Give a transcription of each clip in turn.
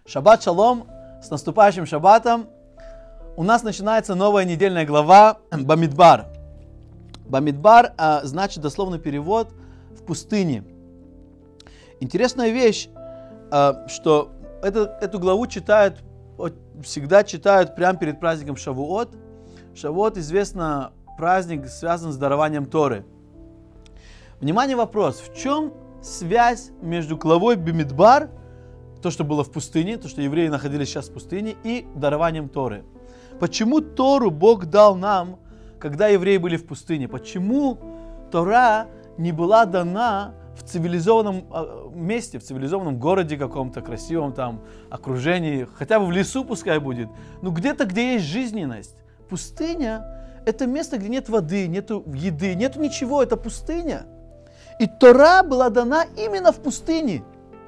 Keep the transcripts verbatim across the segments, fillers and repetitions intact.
Шаббат шалом, с наступающим шаббатом. У нас начинается новая недельная глава Бамидбар. Бамидбар а, значит дословный перевод в пустыне. Интересная вещь, а, что это, эту главу читают, всегда читают прямо перед праздником Шавуот. Шавуот, известно, праздник связан с дарованием Торы. Внимание, вопрос. В чем связь между главой Бамидбар, то, что было в пустыне, то, что евреи находились сейчас в пустыне, и дарованием Торы? Почему Тору Бог дал нам, когда евреи были в пустыне? Почему Тора не была дана в цивилизованном месте, в цивилизованном городе каком-то, красивом там окружении, хотя бы в лесу пускай будет, но где-то, где есть жизненность? Пустыня – это место, где нет воды, нет еды, нет ничего, это пустыня. И Тора была дана именно в пустыне.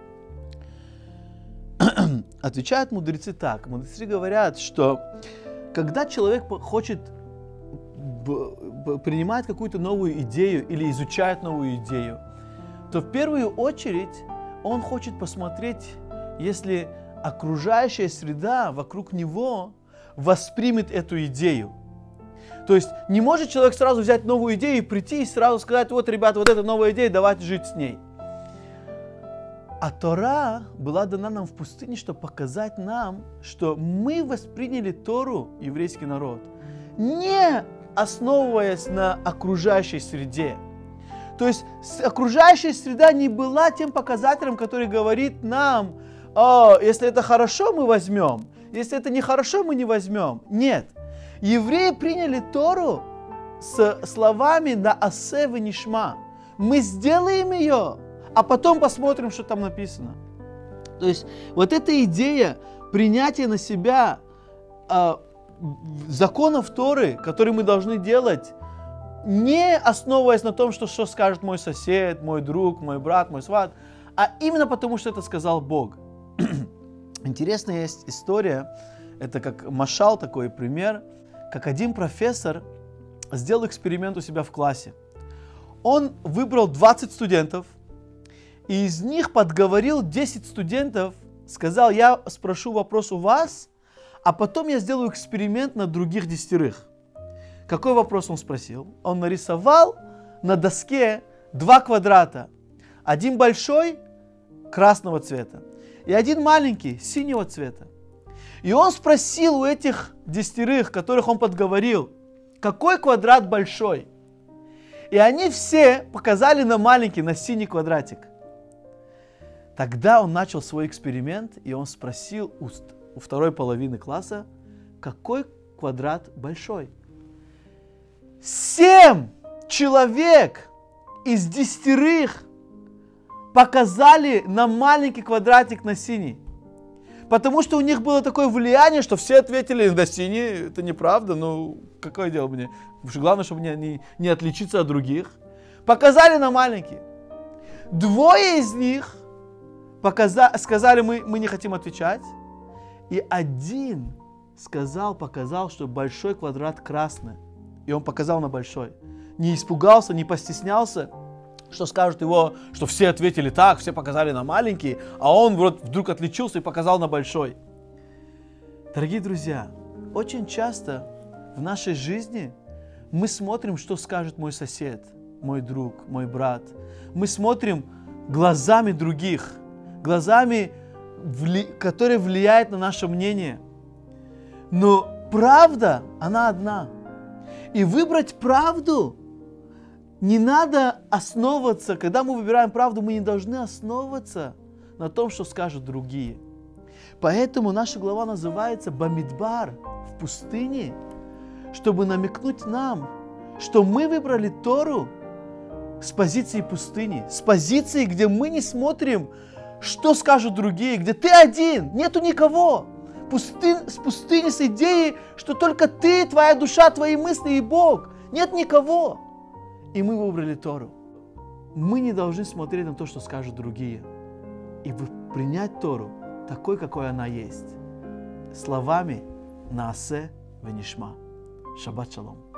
Отвечают мудрецы так. Мудрецы говорят, что когда человек хочет принимать какую-то новую идею или изучает новую идею, то в первую очередь он хочет посмотреть, если окружающая среда вокруг него воспримет эту идею. То есть не может человек сразу взять новую идею и прийти и сразу сказать: вот, ребята, вот эта новая идея, давайте жить с ней. А Тора была дана нам в пустыне, чтобы показать нам, что мы восприняли Тору, еврейский народ, не основываясь на окружающей среде. То есть окружающая среда не была тем показателем, который говорит нам: о, если это хорошо, мы возьмем, если это нехорошо, мы не возьмем. Нет. Евреи приняли Тору с словами «Наасе венишма». Мы сделаем ее, а потом посмотрим, что там написано. То есть вот эта идея принятия на себя э, законов Торы, которые мы должны делать, не основываясь на том, что, что скажет мой сосед, мой друг, мой брат, мой сват, а именно потому, что это сказал Бог. Интересная есть история, это как машал, такой пример, как один профессор сделал эксперимент у себя в классе. Он выбрал двадцать студентов, и из них подговорил десять студентов, сказал: я спрошу вопрос у вас, а потом я сделаю эксперимент на других десятерых. Какой вопрос он спросил? Он нарисовал на доске два квадрата. Один большой, красного цвета, и один маленький, синего цвета. И он спросил у этих десятерых, которых он подговорил, какой квадрат большой. И они все показали на маленький, на синий квадратик. Тогда он начал свой эксперимент, и он спросил у, у второй половины класса, какой квадрат большой. Семь человек из десятерых показали на маленький квадратик, на синий. Потому что у них было такое влияние, что все ответили: да, синий, это неправда, ну какое дело мне. Главное, чтобы не, не, не отличиться от других. Показали на маленький. Двое из них показа- сказали: мы, мы не хотим отвечать. И один сказал, показал, что большой квадрат красный. И он показал на большой. Не испугался, не постеснялся, что скажут его, что все ответили так, все показали на маленький, а он вот вдруг отличился и показал на большой. Дорогие друзья, очень часто в нашей жизни мы смотрим, что скажет мой сосед, мой друг, мой брат. Мы смотрим глазами других, глазами, которые влияют на наше мнение. Но правда, она одна. И выбрать правду не надо основываться, когда мы выбираем правду, мы не должны основываться на том, что скажут другие. Поэтому наша глава называется Бамидбар, в пустыне, чтобы намекнуть нам, что мы выбрали Тору с позиции пустыни, с позиции, где мы не смотрим, что скажут другие, где ты один, нету никого. Пустынь, с пустыни, с идеей, что только ты, твоя душа, твои мысли и Бог. Нет никого. И мы выбрали Тору. Мы не должны смотреть на то, что скажут другие. И принять Тору такой, какой она есть. Словами «Наасе венишма». Шаббат шалом.